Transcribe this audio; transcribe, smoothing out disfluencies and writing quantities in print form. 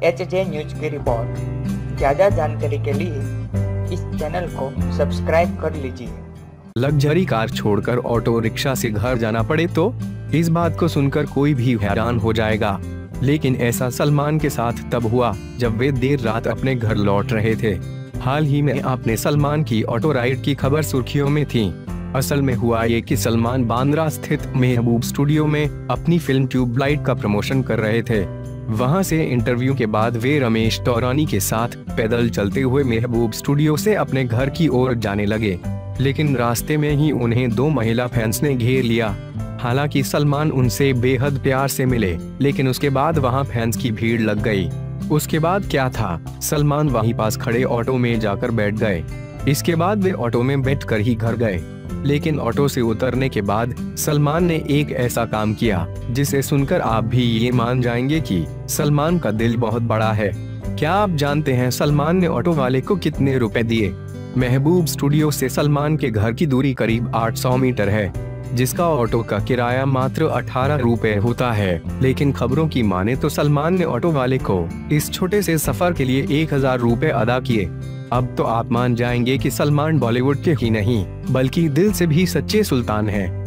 HJ news की report. ज़्यादा जानकारी के लिए इस चैनल को सब्सक्राइब कर लीजिए। लग्जरी कार छोड़कर ऑटो रिक्शा से घर जाना पड़े तो इस बात को सुनकर कोई भी हैरान हो जाएगा, लेकिन ऐसा सलमान के साथ तब हुआ जब वे देर रात अपने घर लौट रहे थे। हाल ही में आपने सलमान की ऑटो राइड की खबर सुर्खियों में थी। असल में हुआ ये कि सलमान बांद्रा स्थित महबूब स्टूडियो में अपनी फिल्म ट्यूबलाइट का प्रमोशन कर रहे थे। वहां से इंटरव्यू के बाद वे रमेश तौरानी के साथ पैदल चलते हुए महबूब स्टूडियो से अपने घर की ओर जाने लगे, लेकिन रास्ते में ही उन्हें दो महिला फैंस ने घेर लिया। हालांकि सलमान उनसे बेहद प्यार से मिले, लेकिन उसके बाद वहां फैंस की भीड़ लग गई। उसके बाद क्या था, सलमान वहीं पास खड़े ऑटो में जाकर बैठ गए। इसके बाद वे ऑटो में बैठकर ही घर गए, लेकिन ऑटो से उतरने के बाद सलमान ने एक ऐसा काम किया जिसे सुनकर आप भी ये मान जाएंगे कि सलमान का दिल बहुत बड़ा है। क्या आप जानते हैं सलमान ने ऑटो वाले को कितने रुपए दिए? महबूब स्टूडियो से सलमान के घर की दूरी करीब 800 मीटर है, जिसका ऑटो का किराया मात्र 18 रुपए होता है। लेकिन खबरों की माने तो सलमान ने ऑटो वाले को इस छोटे से सफर के लिए 1000 रुपए अदा किए। अब तो आप मान जाएंगे कि सलमान बॉलीवुड के ही नहीं बल्कि दिल से भी सच्चे सुल्तान हैं।